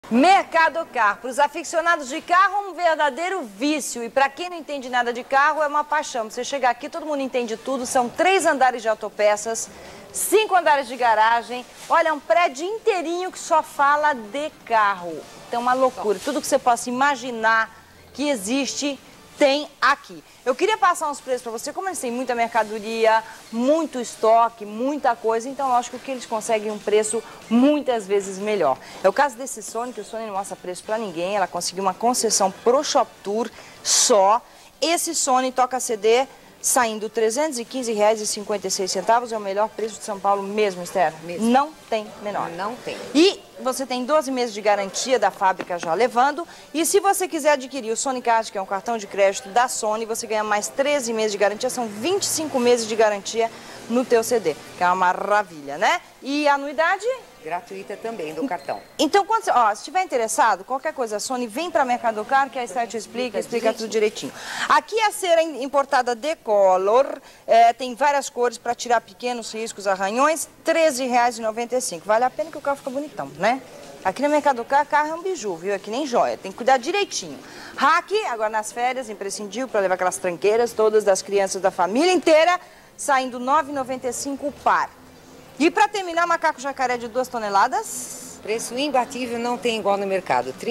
Mercado Car, para os aficionados de carro, é um verdadeiro vício. E para quem não entende nada de carro, é uma paixão. Você chegar aqui, todo mundo entende tudo. São 3 andares de autopeças, 5 andares de garagem. Olha, um prédio inteirinho que só fala de carro. Então, uma loucura. Tudo que você possa imaginar que existe, tem aqui. Eu queria passar uns preços para você, como eles têm muita mercadoria, muito estoque, muita coisa, então lógico que eles conseguem um preço muitas vezes melhor. É o caso desse Sony, que o Sony não mostra preço para ninguém, ela conseguiu uma concessão pro Shop Tour só. Esse Sony toca CD saindo R$ 315,56, é o melhor preço de São Paulo mesmo, Esther. Mesmo. Não tem menor. Não tem. E você tem 12 meses de garantia da fábrica já levando. E se você quiser adquirir o Sony Card, que é um cartão de crédito da Sony, você ganha mais 13 meses de garantia. São 25 meses de garantia no teu CD, que é uma maravilha, né? E a anuidade? Gratuita também do cartão. Então, quando você, se estiver interessado, qualquer coisa, Sony, vem para Mercado Car, que a Esther te explica tudo direitinho. Aqui a cera importada Decolor, tem várias cores para tirar pequenos riscos, arranhões, R$ 13,95. Vale a pena que o carro fica bonitão, né? Aqui no Mercado Car, carro é um biju, viu? É que nem joia, tem que cuidar direitinho. Hack, agora nas férias, imprescindível para levar aquelas tranqueiras todas das crianças da família inteira, saindo R$ 9,95 o par. E para terminar, macaco jacaré de 2 toneladas. Preço imbatível, não tem igual no mercado. R$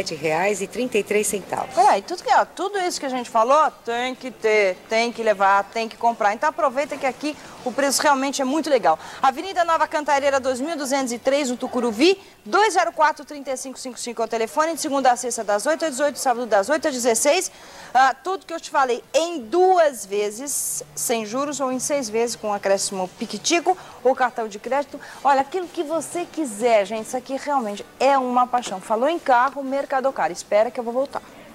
37,33. Peraí, tudo isso que a gente falou, tem que ter, tem que levar, tem que comprar. Então aproveita que aqui o preço realmente é muito legal. Avenida Nova Cantareira, 2203, no Tucuruvi, 204-3555 é o telefone, de segunda a sexta das 8 às 18, sábado das 8 às 16. Tudo que eu te falei em 2 vezes, sem juros, ou em 6 vezes com acréscimo piquitico ou cartão de crédito. Olha, aquilo que você quiser, gente, isso aqui realmente é uma paixão. Falou em carro, Mercado Car. Espera que eu vou voltar.